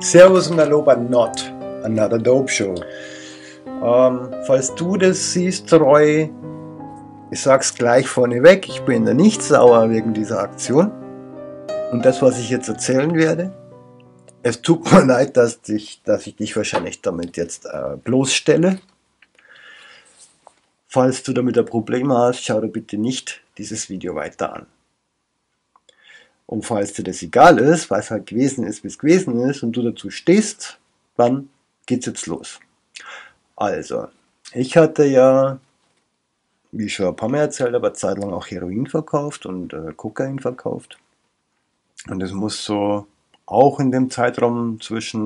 Servus und Hallo bei Not, Another Dope Show. Falls du das siehst, Roy, ich sag's gleich vorneweg, ich bin da nicht sauer wegen dieser Aktion. Und das, was ich jetzt erzählen werde, es tut mir leid, dass ich dich wahrscheinlich damit jetzt bloßstelle. Falls du damit ein Problem hast, schau dir bitte nicht dieses Video weiter an. Und falls dir das egal ist, weil es halt gewesen ist, wie es gewesen ist und du dazu stehst, dann geht's jetzt los. Also, ich hatte ja, wie ich schon ein paar Mal erzählt habe, eine Zeit lang auch Heroin verkauft und Kokain verkauft. Und das muss so auch in dem Zeitraum zwischen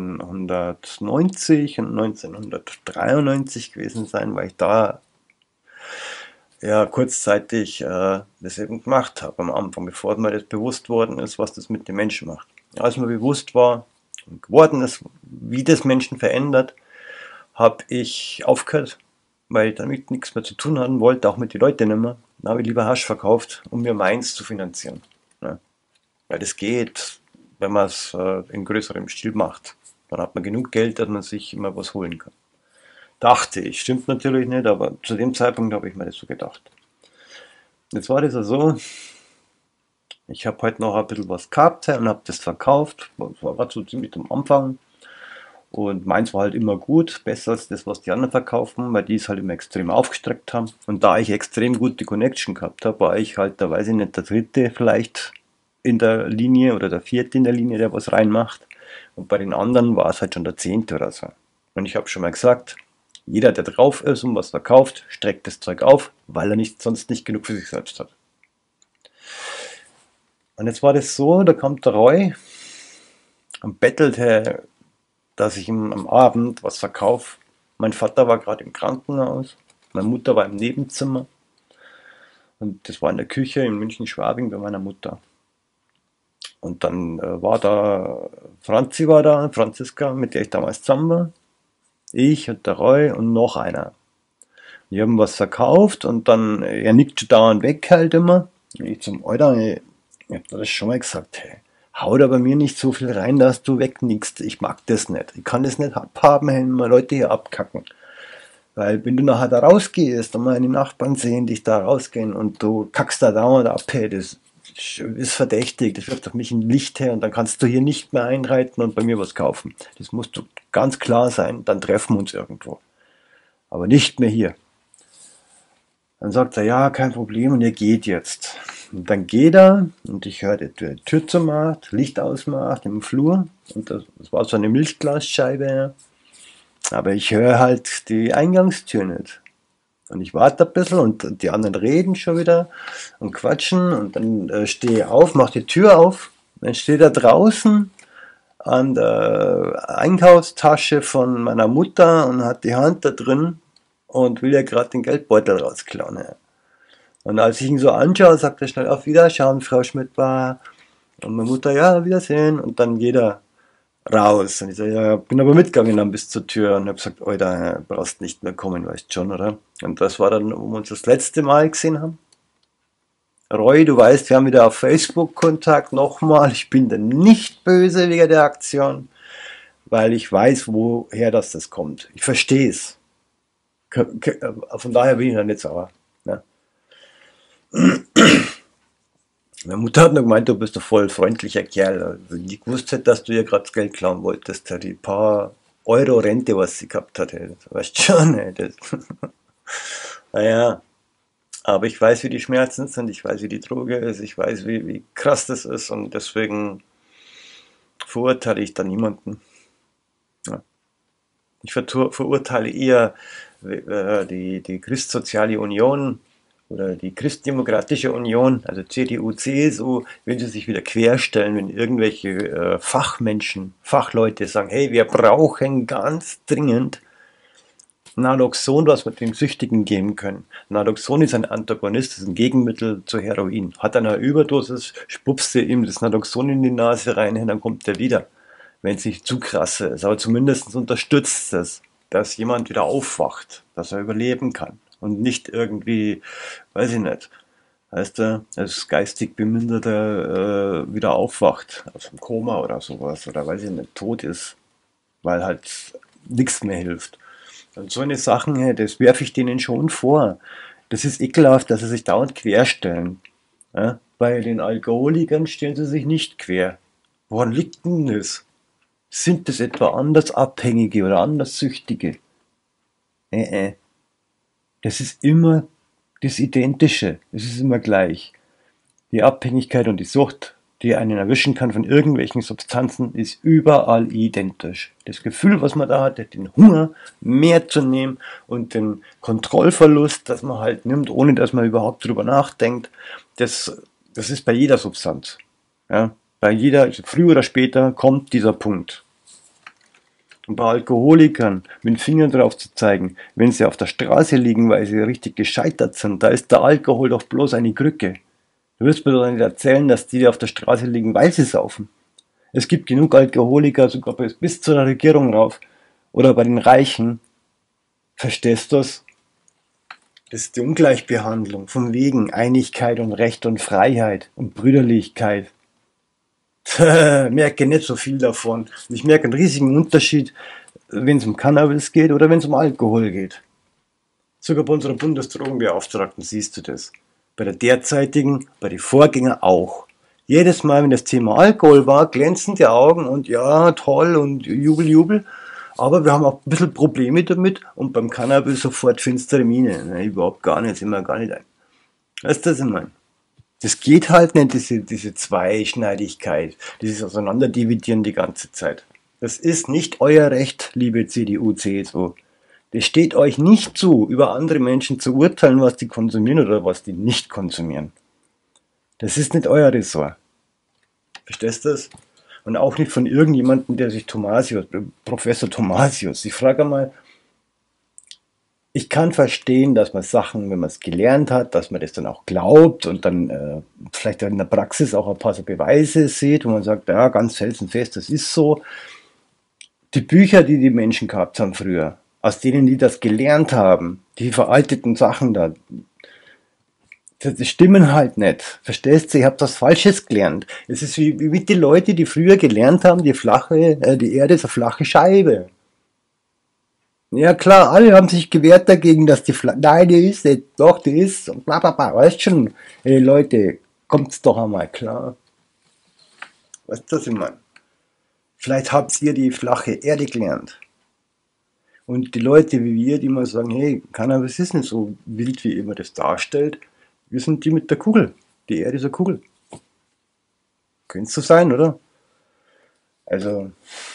1990 und 1993 gewesen sein, weil ich da ja kurzzeitig das eben gemacht habe am Anfang, bevor mir das bewusst worden ist, was das mit den Menschen macht. Als mir bewusst war und geworden ist, wie das Menschen verändert, habe ich aufgehört, weil ich damit nichts mehr zu tun haben wollte, auch mit den Leuten nicht mehr. Dann habe ich lieber Hasch verkauft, um mir meins zu finanzieren. Ja. Weil das geht, wenn man es in größerem Stil macht. Dann hat man genug Geld, dass man sich immer was holen kann. Dachte ich. Stimmt natürlich nicht, aber zu dem Zeitpunkt habe ich mir das so gedacht. Jetzt war das ja so, ich habe heute noch ein bisschen was gehabt und habe das verkauft. Das war gerade so ziemlich am Anfang. Und meins war halt immer gut, besser als das, was die anderen verkaufen, weil die es halt immer extrem aufgestreckt haben. Und da ich extrem gute Connection gehabt habe, war ich halt, da weiß ich nicht, der dritte vielleicht in der Linie oder der vierte in der Linie, der was reinmacht. Und bei den anderen war es halt schon der 10. oder so. Und ich habe schon mal gesagt, jeder, der drauf ist und was verkauft, streckt das Zeug auf, weil er sonst nicht genug für sich selbst hat. Und jetzt war das so, da kommt der Roy und bettelte, dass ich ihm am Abend was verkaufe. Mein Vater war gerade im Krankenhaus, meine Mutter war im Nebenzimmer und das war in der Küche in München-Schwabing bei meiner Mutter. Und dann war da, Franziska, mit der ich damals zusammen war, ich und der Roy und noch einer. Die haben was verkauft und dann, er nickt schon dauernd weg halt immer. Und ich zum Alter, ich hab das schon mal gesagt, hey, hau da bei mir nicht so viel rein, dass du wegnickst. Ich mag das nicht. Ich kann das nicht abhaben, wenn mal Leute hier abkacken. Weil wenn du nachher da rausgehst und meine Nachbarn sehen dich da rausgehen und du kackst da dauernd ab, hey, das ist verdächtig, das wirft auf mich ein Licht her und dann kannst du hier nicht mehr einreiten und bei mir was kaufen. Das musst du ganz klar sein, dann treffen wir uns irgendwo. Aber nicht mehr hier. Dann sagt er, ja, kein Problem und er geht jetzt. Und dann geht er und ich höre, die Tür zumacht, Licht ausmacht im Flur und das war so eine Milchglasscheibe. Aber ich höre halt die Eingangstür nicht. Und ich warte ein bisschen und die anderen reden schon wieder und quatschen und dann stehe ich auf, mache die Tür auf, dann steht er draußen an der Einkaufstasche von meiner Mutter und hat die Hand da drin und will ja gerade den Geldbeutel rausklauen. Ja. Und als ich ihn so anschaue, sagt er schnell auf Wiederschauen, Frau Schmidt-Bar. Und meine Mutter, ja, Wiedersehen. Und dann geht er raus. Und ich sage, ja, bin aber mitgegangen dann bis zur Tür und habe gesagt, Alter, brauchst nicht mehr kommen, weißt schon, oder? Und das war dann, wo wir uns das letzte Mal gesehen haben. Roy, du weißt, wir haben wieder auf Facebook Kontakt. Nochmal, ich bin da nicht böse wegen der Aktion, weil ich weiß, woher das kommt. Ich verstehe es. Von daher bin ich da nicht sauer. Ne? Meine Mutter hat noch gemeint, du bist ein voll freundlicher Kerl. Also ich gewusst hätte, dass du ihr gerade das Geld klauen wolltest. Die paar Euro Rente, was sie gehabt hat. Weißt schon, ey, das. Naja, aber ich weiß, wie die Schmerzen sind, ich weiß, wie die Droge ist, ich weiß, wie krass das ist und deswegen verurteile ich da niemanden. Ja. Ich verurteile eher die Christsoziale Union oder die Christdemokratische Union, also CDU, CSU, wenn sie sich wieder querstellen, wenn irgendwelche Fachmenschen, Fachleute sagen, hey, wir brauchen ganz dringend Naloxon, was wir den Süchtigen geben können. Naloxon ist ein Antagonist, ist ein Gegenmittel zu Heroin. Hat einer Überdosis, spupst du ihm das Naloxon in die Nase rein, dann kommt er wieder, wenn es nicht zu krass ist. Aber zumindest unterstützt es, dass jemand wieder aufwacht, dass er überleben kann und nicht irgendwie, weiß ich nicht, Heißt er, als geistig Beminderter wieder aufwacht aus dem Koma oder sowas oder weil sie nicht tot ist, weil halt nichts mehr hilft. Und so eine Sachen, hey, das werfe ich denen schon vor. Das ist ekelhaft, dass sie sich dauernd querstellen. Ja? Bei den Alkoholikern stellen sie sich nicht quer. Woran liegt denn das? Sind das etwa anders Abhängige oder anders Süchtige? Äh. Das ist immer das Identische. Es ist immer gleich. Die Abhängigkeit und die Sucht, die einen erwischen kann von irgendwelchen Substanzen, ist überall identisch. Das Gefühl, was man da hat, den Hunger, mehr zu nehmen und den Kontrollverlust, dass man halt nimmt, ohne dass man überhaupt drüber nachdenkt, das ist bei jeder Substanz. Ja? Bei jeder, also früher oder später kommt dieser Punkt. Und bei Alkoholikern mit dem Finger drauf zu zeigen, wenn sie auf der Straße liegen, weil sie richtig gescheitert sind, da ist der Alkohol doch bloß eine Krücke. Du wirst mir doch nicht erzählen, dass die auf der Straße liegen, weil sie saufen. Es gibt genug Alkoholiker, sogar bis zur Regierung rauf. Oder bei den Reichen. Verstehst du's? Das ist die Ungleichbehandlung. Von wegen Einigkeit und Recht und Freiheit und Brüderlichkeit. Merke nicht so viel davon. Ich merke einen riesigen Unterschied, wenn es um Cannabis geht oder wenn es um Alkohol geht. Sogar bei unserer Bundesdrogenbeauftragten siehst du das. Bei der derzeitigen, bei den Vorgängern auch. Jedes Mal, wenn das Thema Alkohol war, glänzen die Augen und ja, toll und Jubel, Jubel. Aber wir haben auch ein bisschen Probleme damit und beim Cannabis sofort finstere Miene. Ne, überhaupt gar nicht, sind wir gar nicht ein. Weißt du, was ich meine? Das geht halt nicht, diese Zweischneidigkeit, dieses Auseinanderdividieren die ganze Zeit. Das ist nicht euer Recht, liebe CDU, CSU. Es steht euch nicht zu, über andere Menschen zu urteilen, was die konsumieren oder was die nicht konsumieren. Das ist nicht euer Ressort. Verstehst du das? Und auch nicht von irgendjemandem, der sich Thomasius, Professor Thomasius. Ich frage mal, ich kann verstehen, dass man Sachen, wenn man es gelernt hat, dass man das dann auch glaubt und dann vielleicht in der Praxis auch ein paar so Beweise sieht, wo man sagt, ja, ganz felsenfest, das ist so. Die Bücher, die die Menschen gehabt haben früher, aus denen die das gelernt haben, die veralteten Sachen da, das stimmen halt nicht. Verstehst du? Ich habe das Falsches gelernt. Es ist wie die Leute, die früher gelernt haben, die Erde ist eine flache Scheibe. Ja klar, alle haben sich gewehrt dagegen, dass nein, die ist nicht, doch, die ist, und bla bla bla, weißt schon, ey Leute, kommt's doch einmal klar. Weißt du, was ich meine? Vielleicht habt ihr die flache Erde gelernt. Und die Leute wie wir, die immer sagen, hey, Cannabis ist nicht so wild, wie immer das darstellt, wir sind die mit der Kugel. Die Erde ist eine Kugel. Könnte so sein, oder? Also,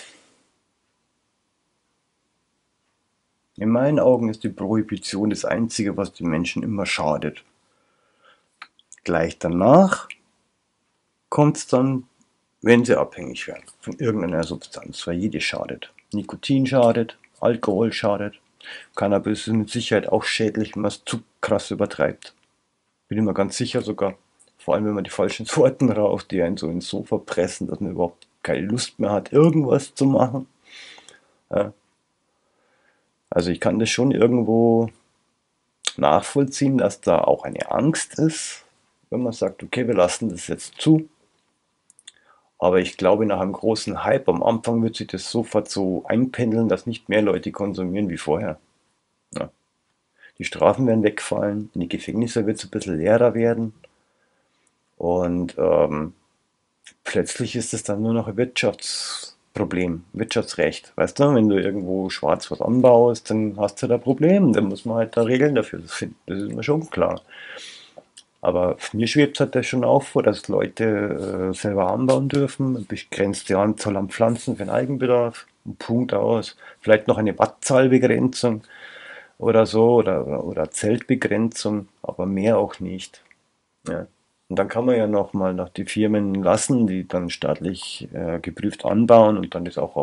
in meinen Augen ist die Prohibition das Einzige, was den Menschen immer schadet. Gleich danach kommt es dann, wenn sie abhängig werden von irgendeiner Substanz, weil jede schadet. Nikotin schadet, Alkohol schadet, Cannabis ist mit Sicherheit auch schädlich, wenn man es zu krass übertreibt. Bin ich mir ganz sicher sogar. Vor allem, wenn man die falschen Sorten raucht, die einen so ins Sofa pressen, dass man überhaupt keine Lust mehr hat, irgendwas zu machen. Ja. Also ich kann das schon irgendwo nachvollziehen, dass da auch eine Angst ist, wenn man sagt, okay, wir lassen das jetzt zu. Aber ich glaube, nach einem großen Hype am Anfang wird sich das sofort so einpendeln, dass nicht mehr Leute konsumieren wie vorher. Ja. Die Strafen werden wegfallen, in die Gefängnisse wird es ein bisschen leerer werden und plötzlich ist es dann nur noch ein Wirtschaftsproblem, Wirtschaftsrecht. Weißt du, wenn du irgendwo schwarz was anbaust, dann hast du da ein Problem, dann muss man halt da Regeln dafür finden, das ist mir schon klar. Aber mir schwebt halt das schon auch vor, dass Leute selber anbauen dürfen, eine begrenzte Anzahl an Pflanzen für den Eigenbedarf, ein Punkt aus, vielleicht noch eine Wattzahlbegrenzung oder so oder Zeltbegrenzung, aber mehr auch nicht. Ja. Und dann kann man ja nochmal nach die Firmen lassen, die dann staatlich geprüft anbauen und dann das auch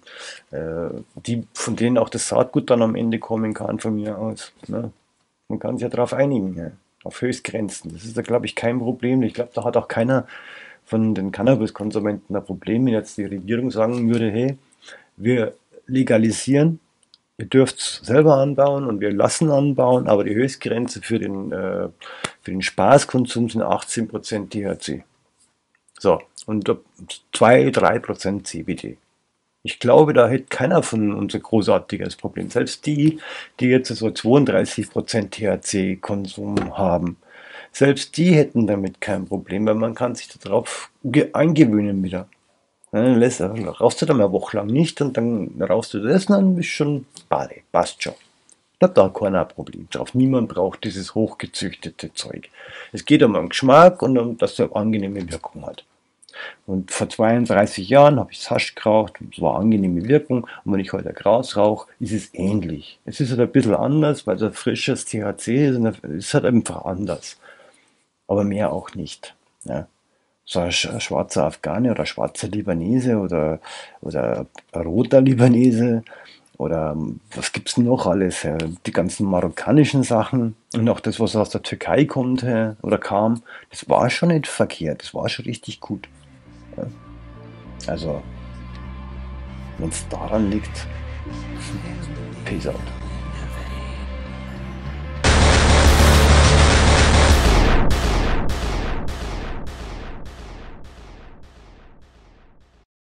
von denen auch das Saatgut dann am Ende kommen kann von mir aus. Ne? Man kann sich ja darauf einigen, ja. Auf Höchstgrenzen. Das ist da, glaube ich, kein Problem. Ich glaube, da hat auch keiner von den Cannabiskonsumenten ein Problem, wenn jetzt die Regierung sagen würde, hey, wir legalisieren Ihr dürft es selber anbauen und wir lassen anbauen, aber die Höchstgrenze für den Spaßkonsum sind 18% THC. So, und 2-3% CBD. Ich glaube, da hätte keiner von uns ein großartiges Problem. Selbst die, die jetzt so 32% THC-Konsum haben, selbst die hätten damit kein Problem, weil man kann sich darauf eingewöhnen wieder. Ja, dann rauchst du dann eine Woche lang nicht und dann rauchst du das und dann bist du schon Bade, passt schon. Ich habe da keiner Problem drauf. Niemand braucht dieses hochgezüchtete Zeug. Es geht um den Geschmack und um, dass er eine angenehme Wirkung hat. Und vor 32 Jahren habe ich Hasch geraucht und es war eine angenehme Wirkung. Und wenn ich heute Gras rauche, ist es ähnlich. Es ist halt ein bisschen anders, weil es ein frisches THC ist und es ist halt einfach anders. Aber mehr auch nicht. Ja. So ein schwarzer Afghane oder schwarzer Libanese oder ein roter Libanese oder was gibt's denn noch alles? Die ganzen marokkanischen Sachen und auch das, was aus der Türkei kommt oder kam, das war schon nicht verkehrt, das war schon richtig gut. Ja. Also, wenn es daran liegt, peace out.